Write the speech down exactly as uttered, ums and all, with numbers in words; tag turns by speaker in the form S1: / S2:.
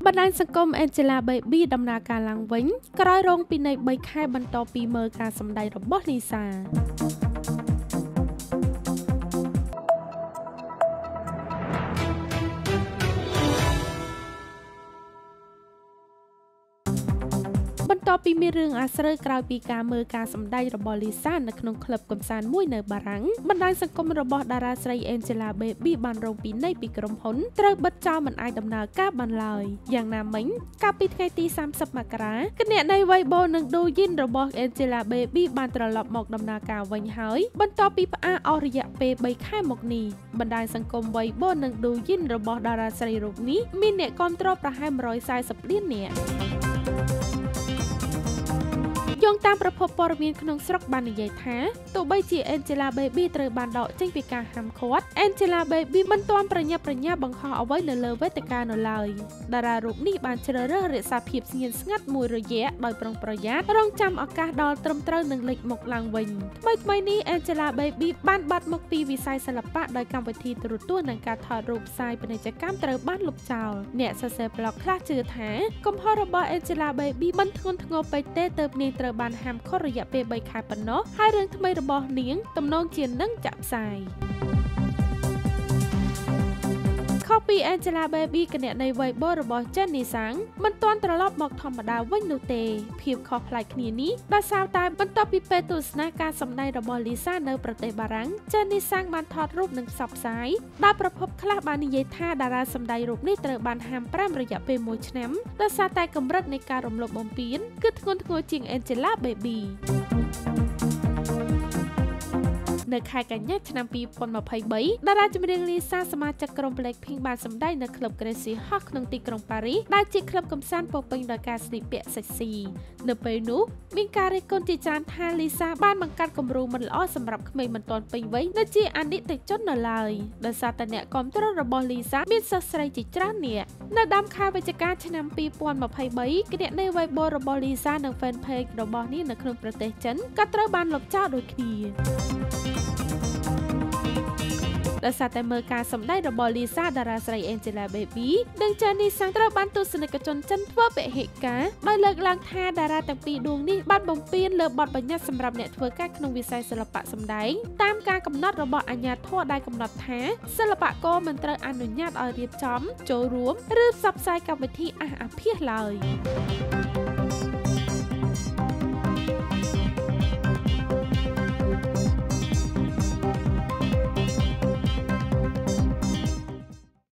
S1: បណ្ដាញសង្គម Angela Baby ដំណើរការឡើងវិញក្រោយរងពិន័យបីខែបន្តពីមើលការសម្ដែងរបស់លីសាបន្ទាប់ពីមានរឿងអាស្រូវក្រោយពីការមើលការសម្ដែងរបស់លីសានៅក្នុងក្លឹបកម្សាន្តមួយនៅបារាំងបណ្ដាញសង្គមរបស់តារាស្រី Angela Baby បានរងពិន័យពីក្រុមហ៊ុនត្រូវបិទចោលមិនអាចដំណើរការបានឡើយយ៉ាងណាមិញកាលពីថ្ងៃទីសាមសិបមករាគណនី Weibo និង Douyin របស់ Angela Baby បានត្រឡប់មកដំណើរការវិញហើយបន្ទាប់ពីផ្អាកអស់រយៈពេលបីខែមកនេះបណ្ដាញសង្គម Weibo និង Douyin របស់តារាស្រីរូបនេះមានអ្នកគាំទ្រប្រហែលមួយរយសាសិបលាននាក់យោងតាមប្រភពព័ត៌មានក្នុងស្រុកបាននិយាយថាទោះបីជា Angela Baby ត្រូវបានដកចេញពីការហាមឃាត់ Angela Baby មិនទាន់ប្រញាប់ប្រញាល់បង្ហោះអ្វីនៅលើវេទិកានៅឡើយតារារូបនេះបានជ្រើសរើសរក្សាភាពស្ងៀមស្ងាត់មួយរយៈដោយប្រុងប្រយ័ត្នរងចាំឱកាសដល់ត្រឹមត្រូវនឹងលេចមុខឡើងវិញថ្មីថ្មីនេះ Angela Baby បានបាត់មុខពីវិស័យសិល្បៈដោយកម្មវិធីទូរទស្សន៍និងការថតរូបផ្សាយពាណិជ្ជកម្មត្រូវបានលុបចោលអ្នកសរសេរប្លុកខ្លះជឿថាកំហុសរបស់ Angela Baby មិនធ្ងន់ធ្ងរពេកទេទើបនាងត្រូវបានហាមឃាត់រយៈពេលបីខែប៉ុណ្ណោះហើយរឿងថ្មីរបស់នាងទំនងជានឹងចាក់ផ្សាយខុសពី Angela Baby គណនី Weibo របស់ Jenny Sang មិនទាន់ត្រឡប់មកធម្មតាវិញនោះទេភាពខុសប្លែកគ្នានេះដោយសារតែបន្ទាប់ពីពេលទស្សនាការសម្ដែងរបស់ Lisa នៅប្រទេសបារាំង Jenny Sang បានថតរូបនិងផ្សព្វផ្សាយដោយប្រភពខ្លះបាននិយាយថាតារាសម្ដែងរូបនេះត្រូវបានហាមប្រាមរយៈពេលមួយឆ្នាំដោយសារតែកម្រិតនៃការរំលោភបំពានគឺធ្ងន់ធ្ងរជាង Angela Babyនៅខែកញ្ញាឆ្នាំពីរពាន់ម្ភៃបីតារាចម្រៀងលីសាសមាជិកក្រុម Blackpink បានសម្ដែងនៅក្លឹប Crazy Horse ក្នុងទីក្រុងប៉ារីសដែលជាក្លឹបកម្សាន្តពោរពេញដោយការស្លៀកពាក់សិចស៊ីនៅពេលនោះមានការរិះគន់ជាច្រើនថាលីសាបានបង្កើតគំរូមិនល្អសម្រាប់ក្មេងមិនទាន់ពេញវ័យដែលជាអនិច្ចជននៅឡើយដោយសារតែអ្នកគាំទ្ររបស់លីសាមានសិស្សស្រីជាច្រើននាក់នៅដើមខែវិច្ឆិកាឆ្នាំពីរពាន់ម្ភៃបីគណនី Weibo របស់លីសានិង Fan Page របស់នាងនៅក្នុងប្រទេសចិនក៏ត្រូវបានលុបចោលដូចគ្នាដោយសារតែមើលការសម្ដែងរបស់លីសាតារាស្រី Angela Baby និង Jenny Sang ត្រូវបានទស្សនិកជនចិនធ្វើពហិការដោយលើកឡើងថាតារាទាំងពីរដួងនេះបានបំពានលើបទបញ្ញត្តិសម្រាប់អ្នកធ្វើការក្នុងវិស័យសិល្បៈសម្ដែងតាមការកំណត់របស់អាជ្ញាធរដែលកំណត់ថាសិល្បករមិនត្រូវអនុញ្ញាតឲ្យរៀបចំចូលរួមឬផ្សព្វផ្សាយកម្មវិធីអាសអាភាសឡើយ